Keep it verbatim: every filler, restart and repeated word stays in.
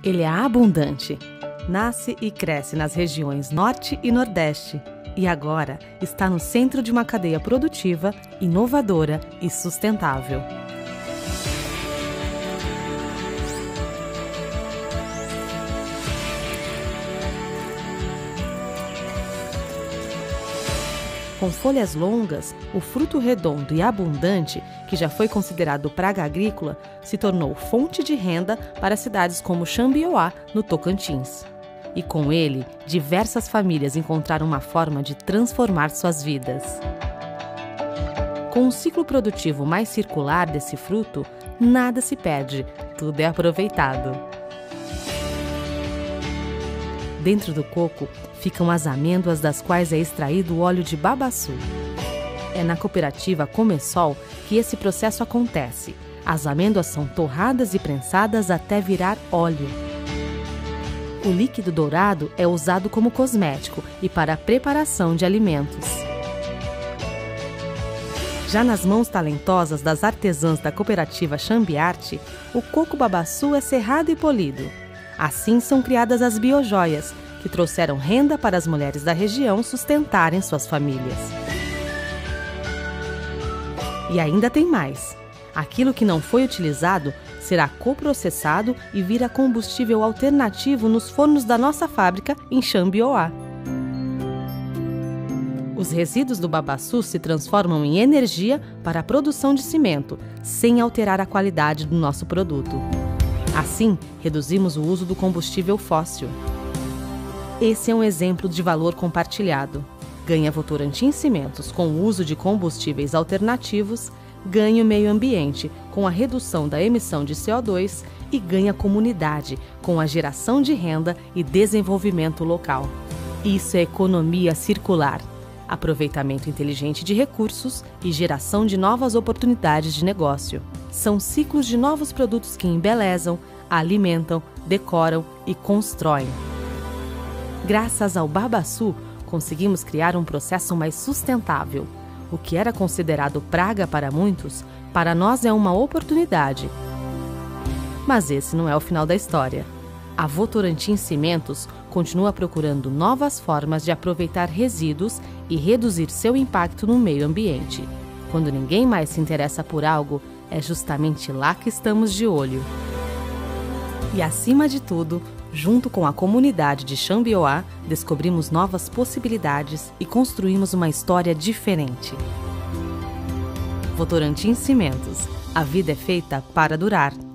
Ele é abundante. Nasce e cresce nas regiões Norte e Nordeste. E agora está no centro de uma cadeia produtiva, inovadora e sustentável. Com folhas longas, o fruto redondo e abundante, que já foi considerado praga agrícola, se tornou fonte de renda para cidades como Xambioá, no Tocantins. E com ele, diversas famílias encontraram uma forma de transformar suas vidas. Com um ciclo produtivo mais circular desse fruto, nada se perde, tudo é aproveitado. Dentro do coco ficam as amêndoas das quais é extraído o óleo de babaçu. É na cooperativa Comesol que esse processo acontece. As amêndoas são torradas e prensadas até virar óleo. O líquido dourado é usado como cosmético e para a preparação de alimentos. Já nas mãos talentosas das artesãs da cooperativa Xambiarte, o coco babaçu é serrado e polido. Assim são criadas as biojoias, que trouxeram renda para as mulheres da região sustentarem suas famílias. E ainda tem mais. Aquilo que não foi utilizado será coprocessado e vira combustível alternativo nos fornos da nossa fábrica em Xambioá. Os resíduos do babaçu se transformam em energia para a produção de cimento, sem alterar a qualidade do nosso produto. Assim, reduzimos o uso do combustível fóssil. Esse é um exemplo de valor compartilhado. Ganha Votorantim Cimentos com o uso de combustíveis alternativos, ganha o meio ambiente com a redução da emissão de C O dois e ganha a comunidade com a geração de renda e desenvolvimento local. Isso é economia circular, aproveitamento inteligente de recursos e geração de novas oportunidades de negócio. São ciclos de novos produtos que embelezam, alimentam, decoram e constroem. Graças ao babaçu, conseguimos criar um processo mais sustentável. O que era considerado praga para muitos, para nós é uma oportunidade. Mas esse não é o final da história. A Votorantim Cimentos continua procurando novas formas de aproveitar resíduos e reduzir seu impacto no meio ambiente. Quando ninguém mais se interessa por algo, é justamente lá que estamos de olho. E acima de tudo, junto com a comunidade de Xambioá, descobrimos novas possibilidades e construímos uma história diferente. Votorantim Cimentos. A vida é feita para durar.